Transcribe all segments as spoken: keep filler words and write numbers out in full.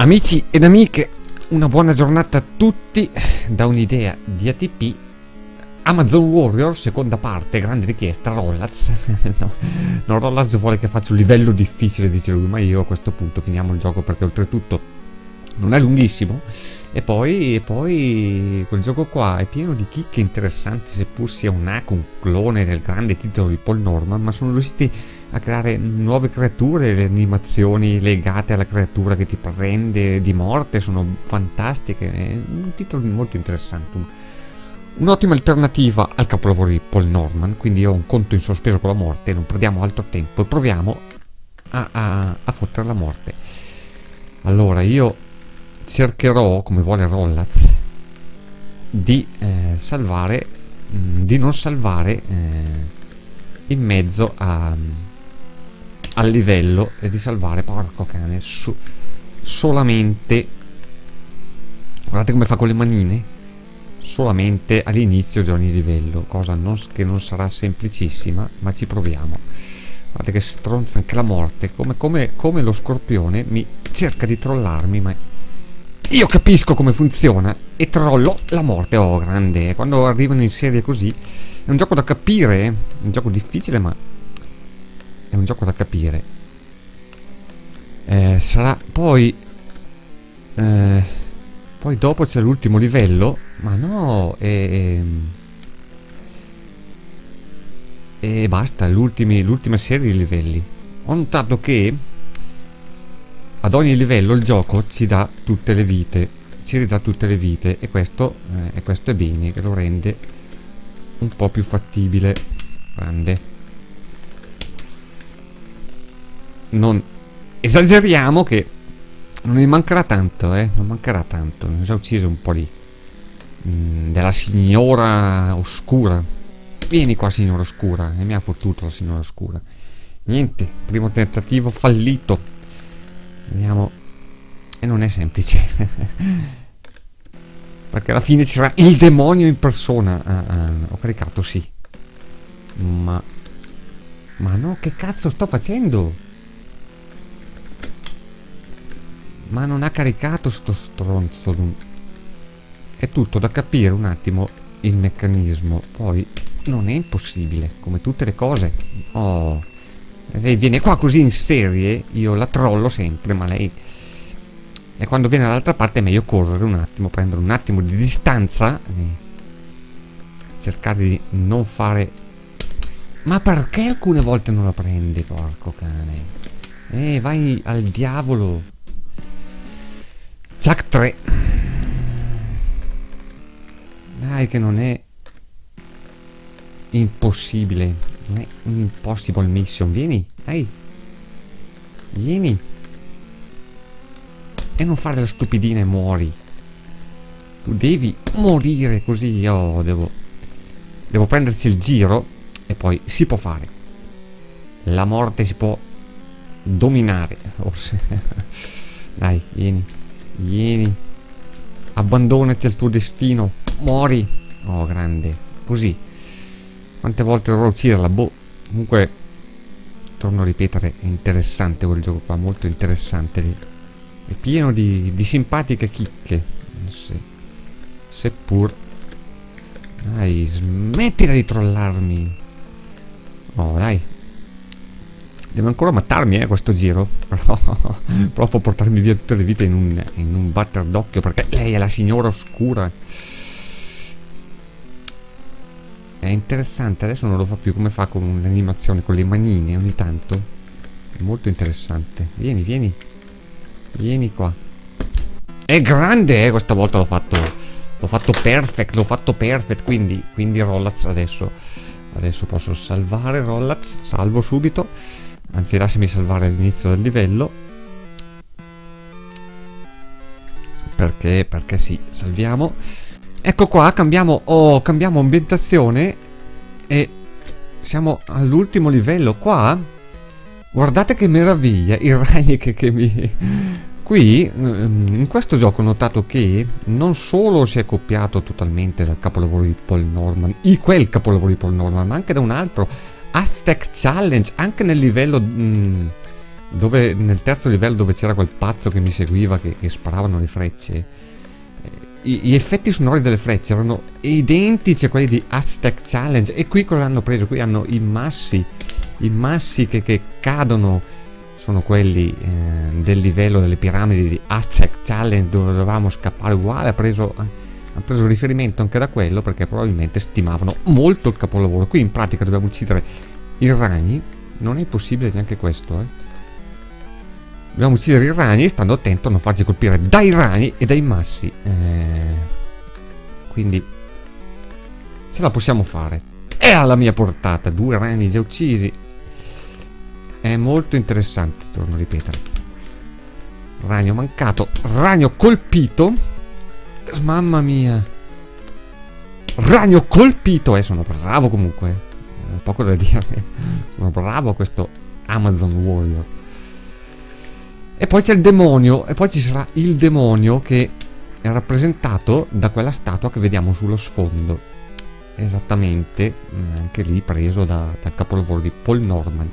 Amici ed amiche, una buona giornata a tutti da un'idea di A T P. Amazon Warrior, seconda parte, grande richiesta, Rollaz. no, no, Rollaz vuole che faccia un livello difficile, dice lui, ma io a questo punto finiamo il gioco perché oltretutto non è lunghissimo. E poi, e poi quel gioco qua è pieno di chicche interessanti, seppur sia un hack, un clone del grande titolo di Paul Norman, ma sono riusciti a creare nuove creature. Le animazioni legate alla creatura che ti prende di morte sono fantastiche. È un titolo molto interessante, un'ottima alternativa al capolavoro di Paul Norman. Quindi io ho un conto in sospeso con la morte, non perdiamo altro tempo e proviamo a, a, a fottere la morte. Allora io cercherò, come vuole Rollaz, di eh, salvare mh, di non salvare eh, in mezzo a al livello, e di salvare, porco cane, su, solamente, guardate come fa con le manine, solamente all'inizio di ogni livello, cosa non, che non sarà semplicissima, ma ci proviamo. Guardate che stronza anche la morte, come, come, come lo scorpione mi cerca di trollarmi, ma io capisco come funziona e trollo la morte. Oh, grande, quando arrivano in serie così è un gioco da capire, è un gioco difficile, ma è un gioco da capire. Eh, sarà poi eh, poi dopo c'è l'ultimo livello, ma no, e, e basta, l'ultima serie di livelli. Ho notato che ad ogni livello il gioco ci dà tutte le vite, ci ridà tutte le vite, e questo, eh, e questo è bene, che lo rende un po' più fattibile. Grande. Non esageriamo, che non ne mancherà tanto, eh, non mancherà tanto. Ne ho già ucciso un po' di mh, della signora oscura. Vieni qua, signora oscura, e mi ha fottuto la signora oscura. Niente, primo tentativo fallito. Vediamo. E non è semplice. Perché alla fine c'era il demonio in persona. Ah, ah, ho caricato, sì. Ma Ma no, che cazzo sto facendo? Ma non ha caricato sto stronzo. È tutto da capire un attimo il meccanismo. Poi non è impossibile, come tutte le cose. Oh, lei viene qua così in serie, io la trollo sempre, ma lei... E quando viene dall'altra parte è meglio correre un attimo, prendere un attimo di distanza e cercare di non fare... Ma perché alcune volte non la prende, porco cane? Eh, vai al diavolo. Jack tre. Dai, che non è impossibile, non è un impossible mission. Vieni, dai, vieni. E non fare la stupidina e muori. Tu devi morire così. Io devo Devo prenderci il giro. E poi si può fare. La morte si può dominare, forse. Dai, vieni. Vieni. Abbandonati al tuo destino. Muori. Oh, grande. Così. Quante volte dovrò ucciderla? Boh. Comunque, torno a ripetere, è interessante quel gioco qua. Molto interessante. È pieno di, di simpatiche chicche. Se, seppur... Dai, smettila di trollarmi. Oh, dai. Deve ancora matarmi, eh, questo giro. Però, però può portarmi via tutte le vite in un, in un batter d'occhio, perché lei è la signora oscura. È interessante. Adesso non lo fa più. Come fa con l'animazione, con le manine ogni tanto. È molto interessante. Vieni, vieni. Vieni qua. È grande, eh, questa volta l'ho fatto. L'ho fatto perfect, l'ho fatto perfect. Quindi, quindi Rollaz adesso... Adesso posso salvare Rollaz, salvo subito, anzi lasciami salvare all'inizio del livello, perché, perché sì, salviamo. Ecco qua, cambiamo, oh, cambiamo ambientazione e siamo all'ultimo livello. Qua, guardate che meraviglia, i ragni che, che mi... Qui, in questo gioco ho notato che non solo si è copiato totalmente dal capolavoro di Paul Norman, di quel capolavoro di Paul Norman, ma anche da un altro, Aztec Challenge, anche nel livello mh, dove nel terzo livello dove c'era quel pazzo che mi seguiva, che, che sparavano le frecce, eh, i, gli effetti sonori delle frecce erano identici a quelli di Aztec Challenge. E qui cosa hanno preso? Qui hanno i massi, i massi che, che cadono sono quelli eh, del livello delle piramidi di Aztec Challenge, dove dovevamo scappare uguale. Ha preso, ha preso riferimento anche da quello, perché probabilmente stimavano molto il capolavoro. Qui in pratica dobbiamo uccidere i ragni. Non è possibile neanche questo, eh. Dobbiamo uccidere i ragni stando attento a non farci colpire dai ragni e dai massi. Eh, quindi ce la possiamo fare. È alla mia portata. Due ragni già uccisi. È molto interessante, torno a ripetere. Ragno mancato. Ragno colpito. Mamma mia. Ragno colpito. Eh, sono bravo comunque. Eh, poco da dire. Sono bravo a questo Amazon Warrior. E poi c'è il demonio. E poi ci sarà il demonio, che è rappresentato da quella statua che vediamo sullo sfondo. Esattamente. Anche lì preso da, dal capolavoro di Paul Norman.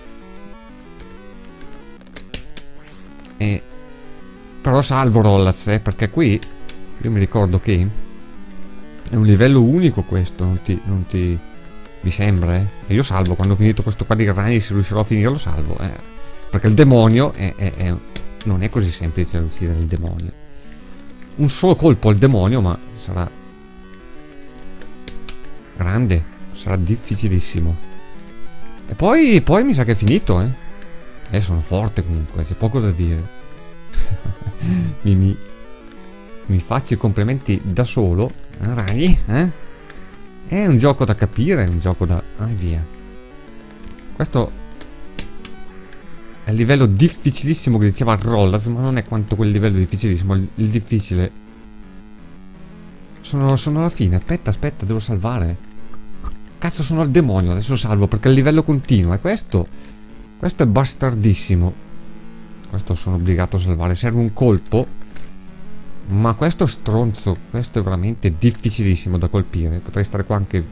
E però salvo Rollaz, eh, perché qui io mi ricordo che è un livello unico questo, non ti, non ti mi sembra, eh? E io salvo quando ho finito questo qua di ragni, se riuscirò a finire lo salvo, eh? Perché il demonio è, è, è, non è così semplice da uccidere il demonio. Un solo colpo al demonio, ma sarà grande, sarà difficilissimo. E poi, poi mi sa che è finito, eh? Eh, sono forte comunque, c'è poco da dire. mi, mi, mi faccio i complimenti da solo. Ragni, eh? È un gioco da capire, è un gioco da... Ah, via. Questo è il livello difficilissimo che diceva Rollaz, ma non è quanto quel livello difficilissimo. Il, il difficile... Sono, sono alla fine, aspetta, aspetta, devo salvare. Cazzo, sono al demonio, adesso salvo, perché il livello continua, e questo... Questo è bastardissimo. Questo sono obbligato a salvare. Serve un colpo. Ma questo stronzo, questo è veramente difficilissimo da colpire. Potrei stare qua anche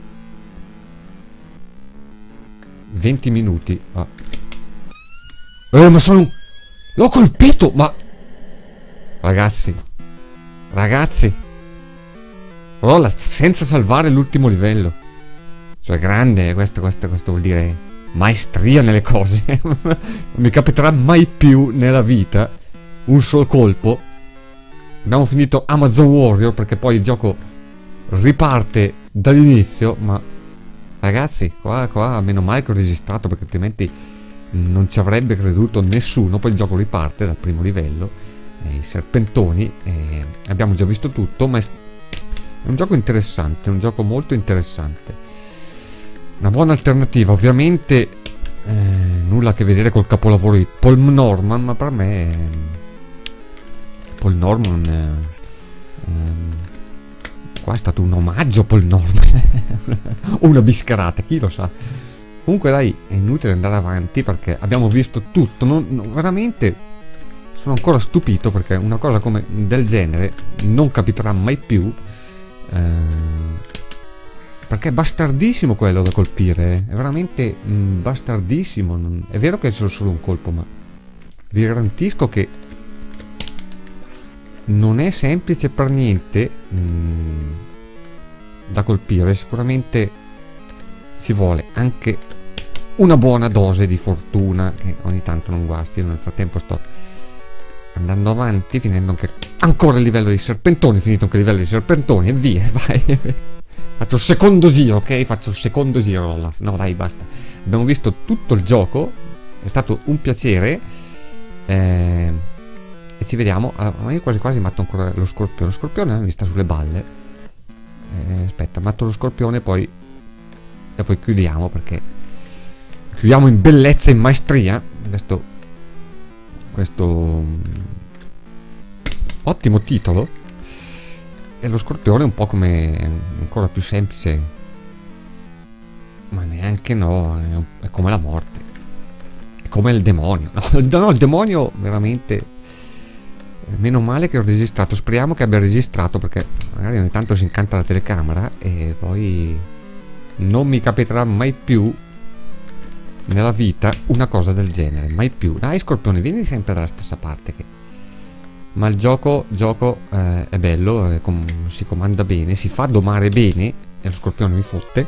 venti minuti. Ah. Eh, ma sono... L'ho colpito, ma... Ragazzi. Ragazzi. Rolla, senza salvare l'ultimo livello. Cioè, grande, questo, questo, questo vuol dire... maestria nelle cose. Non mi capiterà mai più nella vita un solo colpo. Abbiamo finito Amazon Warrior, perché poi il gioco riparte dall'inizio. Ma ragazzi, qua, qua meno male che ho registrato, perché altrimenti non ci avrebbe creduto nessuno. Poi il gioco riparte dal primo livello, eh, i serpentoni, eh, abbiamo già visto tutto. Ma è, è un gioco interessante, è un gioco molto interessante. Una buona alternativa, ovviamente eh, nulla a che vedere col capolavoro di Paul Norman, ma per me eh, Paul Norman eh, eh, qua è stato un omaggio a Paul Norman. O una bischerata, chi lo sa. Comunque dai, è inutile andare avanti, perché abbiamo visto tutto. Non, non, veramente sono ancora stupito, perché una cosa come del genere non capiterà mai più. eh, Perché è bastardissimo quello da colpire, eh? È veramente mh, bastardissimo. Non... È vero che c'è solo un colpo, ma vi garantisco che non è semplice per niente mh, da colpire. Sicuramente ci vuole anche una buona dose di fortuna, che ogni tanto non guasti. Nel frattempo sto andando avanti, finendo anche ancora il livello dei serpentoni, finito anche il livello dei serpentoni, e via, vai. Faccio il secondo giro, ok? Faccio il secondo giro. No, dai, basta. Abbiamo visto tutto il gioco. È stato un piacere. Eh, e ci vediamo. Allora, io quasi quasi matto ancora lo scorpione. Lo scorpione mi sta sulle balle. Eh, aspetta, matto lo scorpione e poi... E poi chiudiamo, perché... Chiudiamo in bellezza e in maestria. Questo... Questo... Ottimo titolo. E lo scorpione è un po' come ancora più semplice, ma neanche no, è, è come la morte, è come il demonio. No, no, il demonio veramente, meno male che ho registrato. Speriamo che abbia registrato, perché magari ogni tanto si incanta la telecamera e poi non mi capiterà mai più nella vita una cosa del genere, mai più. Dai Scorpione, vieni sempre dalla stessa parte che... Ma il gioco, gioco eh, è bello, è com si comanda bene, si fa domare bene, e lo Scorpione mi fotte.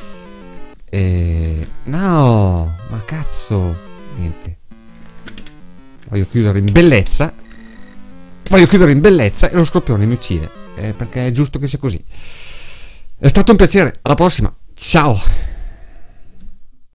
E... no, ma cazzo, niente. Voglio chiudere in bellezza. Voglio chiudere in bellezza e lo Scorpione mi uccide, eh, perché è giusto che sia così. È stato un piacere, alla prossima, ciao!